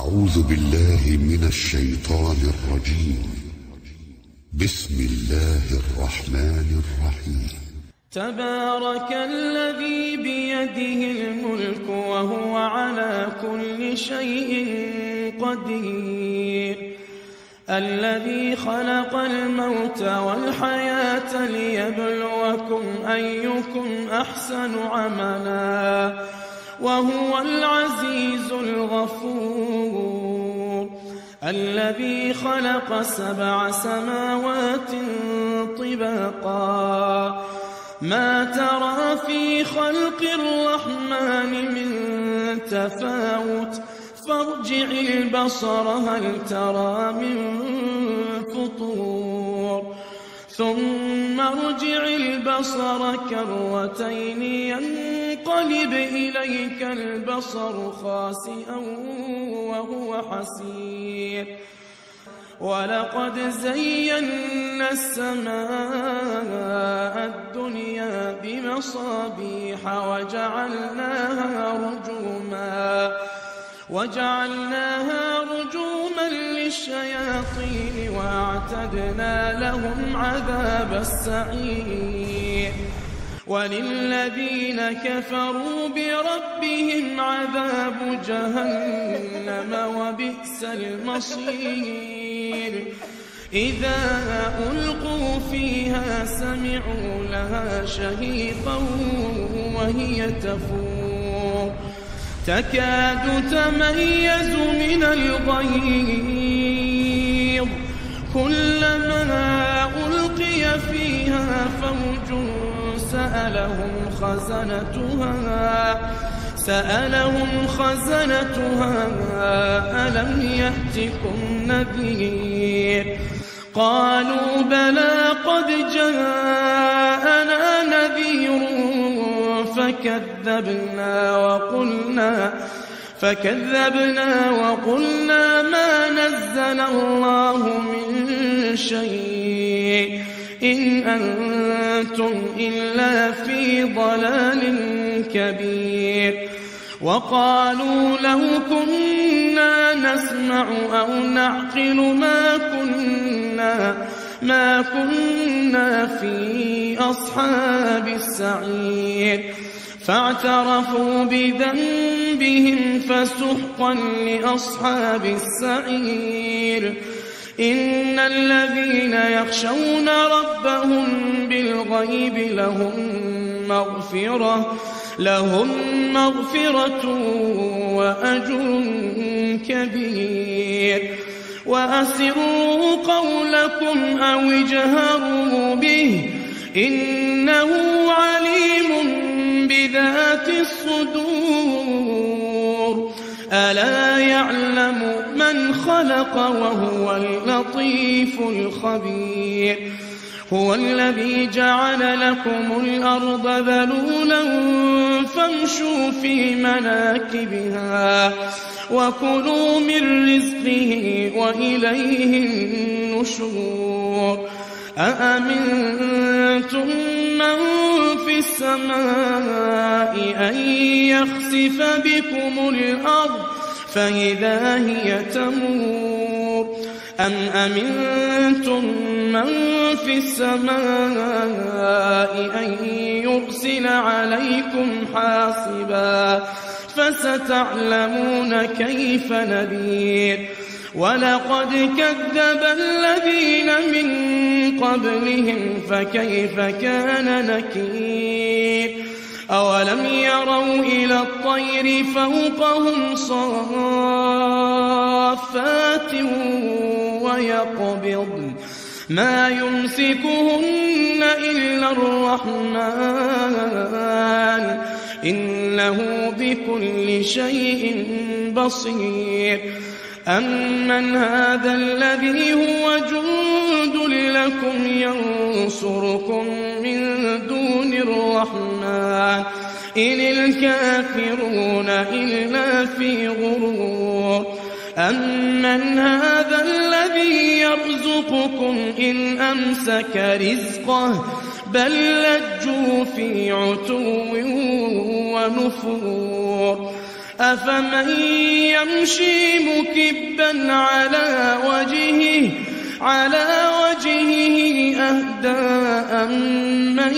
أعوذ بالله من الشيطان الرجيم. بسم الله الرحمن الرحيم. تبارك الذي بيده الملك وهو على كل شيء قدير، الذي خلق الموت والحياة ليبلوكم أيكم أحسن عملا وهو العزيز الغفور، الذي خلق 7 سماوات طباقا ما ترى في خلق الرحمن من تفاوت فارجع البصر هل ترى من فطور ثم ارجع البصر كرتين ينقلب إليك البصر خاسئا وهو حسير، ولقد زينا السماء الدنيا بمصابيح وجعلناها رجوما للشياطين وأعتدنا لهم عذاب السعير، وللذين كفروا بربهم عذاب جهنم وبئس المصير، إذا ألقوا فيها سمعوا لها شهيقا وهي تفور تكاد تميز من الغيظ، كلما ألقي فيها فوج سألهم خزنتها ألم يأتكم نذير، قالوا بلى قد جاءنا نذير فكذبنا وقلنا ما نزل الله من شيء إن أنتم إلا في ضلال كبير، وقالوا لو كنا نسمع أو نعقل ما كنا في أصحاب السعير، فاعترفوا بذنبهم فسحقا لأصحاب السعير، إن الذين يخشون ربهم بالغيب لهم مغفرة وأجر كبير، وأسروا قولكم أو اجهروا به إنه عليم بذات الصدور، ألا يعلم من خلق وهو اللطيف الخبير، هو الذي جعل لكم الأرض ذلولا فامشوا في مناكبها وكلوا من رزقه وإليه النشور، أأمنتم من في السماء أن يخسف بكم الأرض فإذا هي تمور، أم أمنتم من في السماء أن يرسل عليكم حاصبا فستعلمون كيف نذير، ولقد كذب الذين من قبلهم فكيف كان نكير، أولم يروا إلى الطير فوقهم صافات ويقبضن ما يمسكهن إلا الرحمن إنه بكل شيء بصير، أمن هذا الذي هو جند لكم ينصركم من دون الرحمن إن الكافرون إلا في غرور، أمن هذا الذي يرزقكم إن أمسك رزقه بل لجوا في عتو ونفور، أفمن يمشي مكبا على وجهه أهدى أمن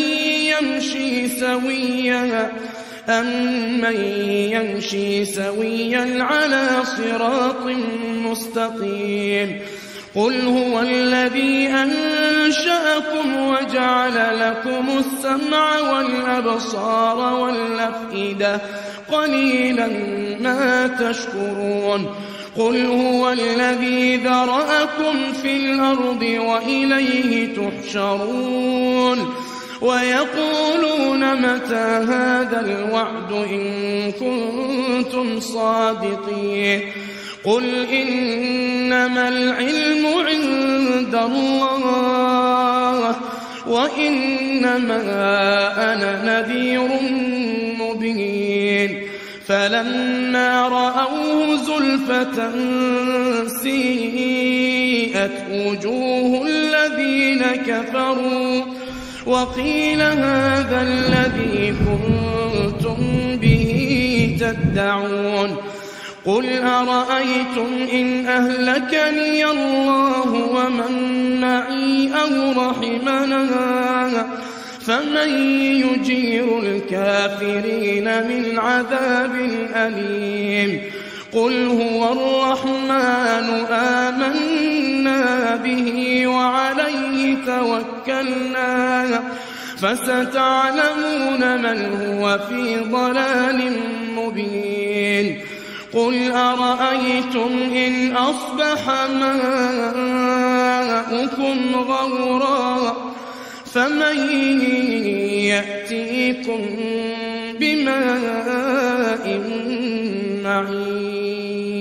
يمشي سويا على صراط مستقيم قل هو الذي أنشأكم وجعل لكم السمع والأبصار والأفئدة قليلا ما تشكرون قل هو الذي ذرأكم في الأرض وإليه تحشرون ويقولون متى هذا الوعد إن كنتم صادقين قل إنما العلم عند الله وإنما أنا نذير مبين فلما رأوه زلفة سيئت وجوه الذين كفروا وقيل هذا الذي كنتم به تدعون قل أرأيتم إن أهلكني الله ومن معي أو رحمنا فمن يجير الكافرين من عذاب أليم قل هو الرحمن آمنا به وعليه توكلنا فستعلمون من هو في ضلال مبين قل أرأيتم إن أصبح ماؤكم غورا فمن يأتيكم بماء معين